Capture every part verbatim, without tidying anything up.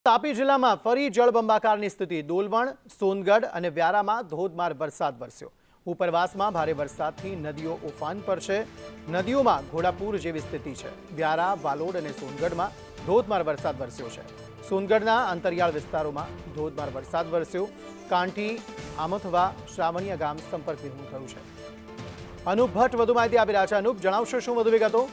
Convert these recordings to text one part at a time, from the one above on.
તાપી જિલ્લામાં ફરી જળબંબાકારની સ્થિતિ। ડોલવણ, સોનગઢ અને વ્યારામાં ધોધમાર વરસાદ વરસ્યો। ઉપરવાસમાં ભારે વરસાદથી નદીઓ ઉફાન પર છે। નદીઓમાં ઘોડાપૂર જેવી સ્થિતિ છે। વ્યારા, વાલોડ અને સોનગઢમાં ધોધમાર વરસાદ વરસ્યો છે। સોનગઢના અંતરિયાળ વિસ્તારોમાં ધોધમાર વરસાદ વરસ્યો। કાંઠી, આમથવા, શ્રાવણીયા ગામ સંપર્ક વિહોણું થયું છે। અનુપ ભટ્ટ વધુ માહિતી આપી રહ્યા છે। અનુપ, જણાવશો શું વધુ વિગતો?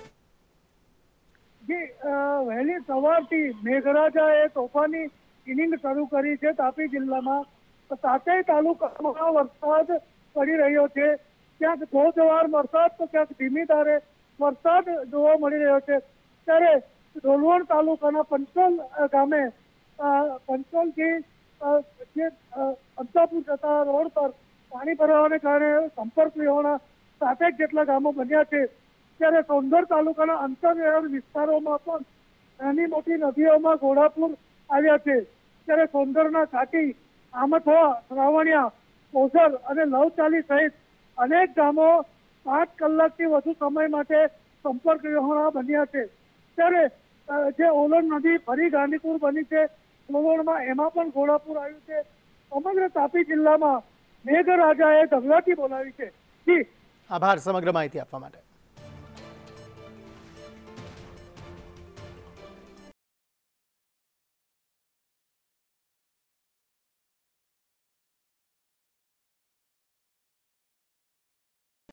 વહેલી સવારથી મેઘરાજાએ તોફાની ઇનિંગ શરૂ કરી છે। તાપી જિલ્લામાં સાતેય તાલુકામાં વરસાદ પડી રહ્યો છે। ક્યાંક ધોધમાર વરસાદ તો ક્યાંક ધીમી ધારે વરસાદ જોવા મળી રહ્યો છે। ત્યારે ડોલવણ તાલુકાના પંચોલ ગામે પંચોલથી જે અંતાપુર જતા રોડ પર પાણી ભરાવાને કારણે સંપર્ક વિહોણા સાતેક જેટલા ગામો બન્યા છે। ત્યારે સોનગઢ તાલુકાના અંતરિયાળ વિસ્તારોમાં પણ નાની મોટી નદીઓમાં ઘોડાપૂર આવ્યા છે। ત્યારે સોનગઢના ઘાટી, આમથવા, શ્રાવણીયા, કોસર અને લવચાલી સહિત અનેક ગામો પાંચ કલાકથી વધુ સમય માટે સંપર્ક વિહોણા બન્યા છે। ત્યારે જે ઓલણ નદી ફરી ગાંધીપુર બની છે ડોલવણમાં, એમાં પણ ઘોડાપૂર આવ્યું છે। સમગ્ર તાપી જિલ્લામાં મેઘરાજાએ ધગલાટી બોલાવી છે। જી આભાર સમગ્ર માહિતી આપવા માટે।